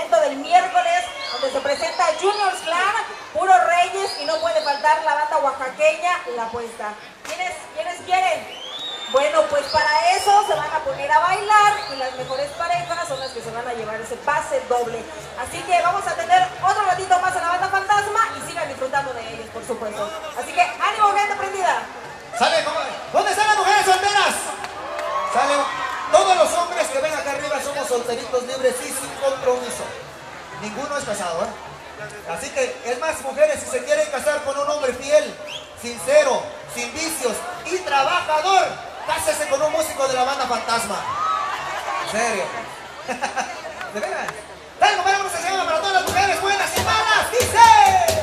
evento del miércoles, donde se presenta Juniors Clan, puros reyes, y no puede faltar la banda oaxaqueña, La Apuesta. ¿Quiénes quieren? Bueno, pues para eso se van a poner a bailar y las mejores parejas son las que se van a llevar ese pase doble. Así que vamos a tener otro ratito más a la banda fantasma y sigan disfrutando de ellos, por supuesto. Así que ánimo, gente prendida. ¿Sale? ¿Dónde están las mujeres solteras? ¿Sale? Todos los hombres que ven acá arriba somos solteritos libres y sin compromiso. Ninguno es casado, ¿eh? Así que, es más, mujeres, si se quieren casar con un hombre fiel, sincero, sin vicios y trabajador, cásese con un músico de la banda fantasma. En serio. ¿De veras? Dale, compadre, vamos a enseñar para todas las mujeres buenas y malas. ¡Dice!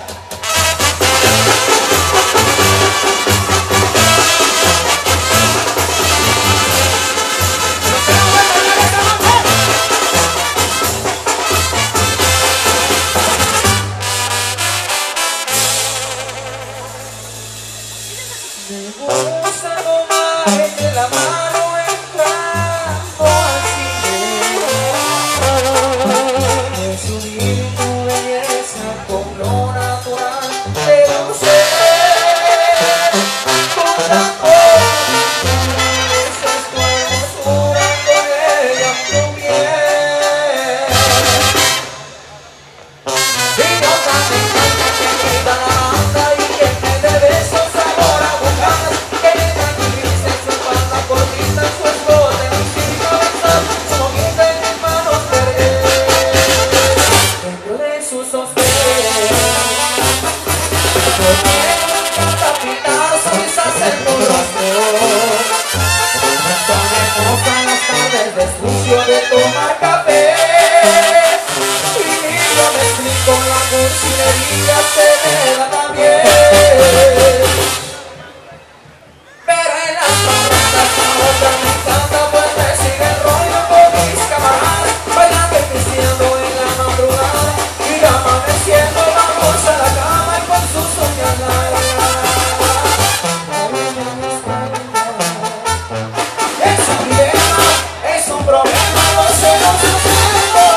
Me gusta tomarte la mano entrando al cine, resumir tu belleza con lo natural de un ser, con tanto dices tu hermosura, con ella tu piel. Y yo también encanta que quita la banda y que me dé besos sabor a bocadas, que me tranquilice su espalda cortita, su escote y sin cabeza, su boquita en mis manos perder, dentro de sus sostenes. Porque me encanta pintar sonrisas en tu rostro, son hermosas las tardes de sucio de tomar café. Yo me explico, la cursilería se me da también. Pero en las barrancas a otra me encanta, pues me sigue el rollo con mis camaradas, bailando y pisteando en la madrugada, y ya amaneciendo vamos a la cama y con sus uñas largas. Es un problema, no se lo sostengo.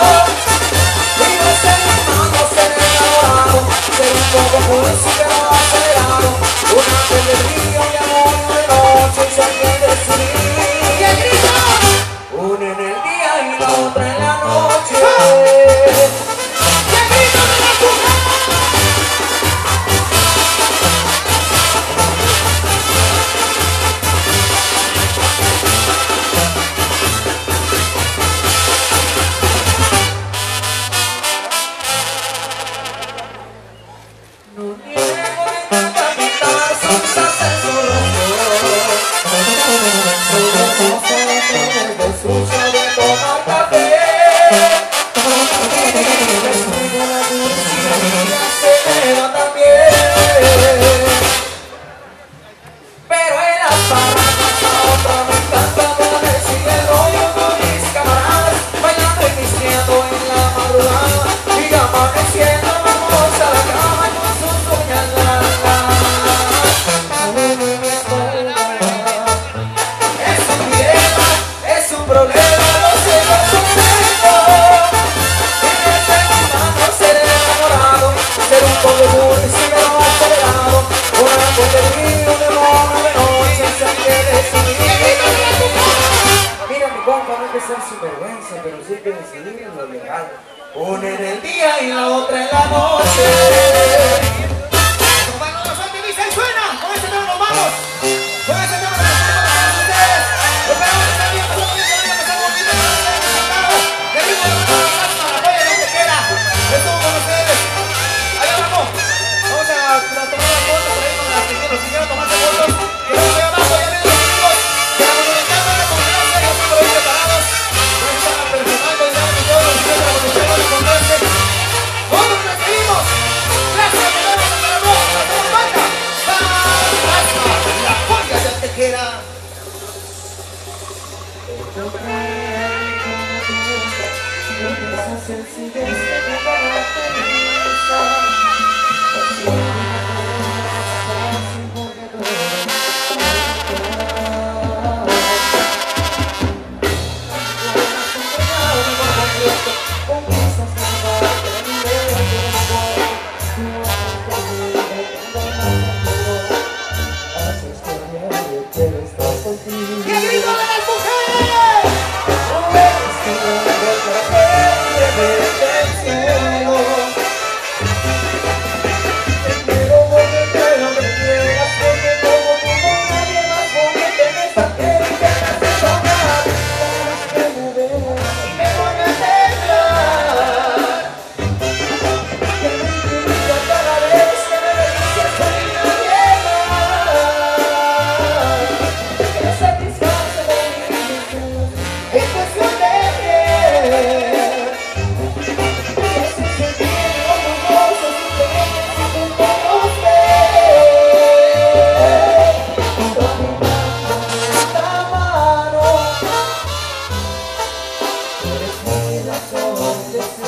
Ser un poco cursi pero acelerado, un ángel de brillo y amor de noche y se quiere decidir. Y el grito, una en el día y la otra en la noche. Y el grito de la cuca. No niego que encanta pintar sonrisas en su rostro, soy hermosa de tener sucio de tomar café. Me explico, la cursilería se me va también. Pero en las barracas a otra me encanta, pues me sigue el rollo con mis camaradas, bailando y pisteando en la madrugada, y ya amaneciendo vamos a la cama con sus uñas largas. Es un dilema, es un problema, no se lo sostengo. Y desde mi mano ser enamorado, ser un poco dulce pero acelerado, un ángel de brillo de mono de noche se quiere decidir. Mira mi compa, no hay que ser sinvergüenza, pero sí hay que decidir en lo legal. Una en el día y la otra en la noche. Compadre, no suelte, dice, y suena. Con este tema nos vamos. Con este tema nos vamos con ustedes. Lo esperamos que estén bien, pasamos bien, que pasamos bonito, que nos hayan disfrutado. De ritmo de la banda fantasma, la joya donde quiera. Estuvo con ustedes. Allá abajo. Vamos a tomar las fotos por ahí con las que quieran tomarse fotos. Y luego allá abajo, ya vienen los chicos de la comunidad de la confianza, ya están por ahí preparados. Ya están perfumando, ya ven todos los chicos de la comunidad de encontrarse. ¡Nosotros nos despedimos! ¡Gracias! ¡Nos vemos hasta la próxima! ¡Somos banda fantasma! ¡La joya de Antequera! Esa sencillez que me caracteriza. Conquistas deseo.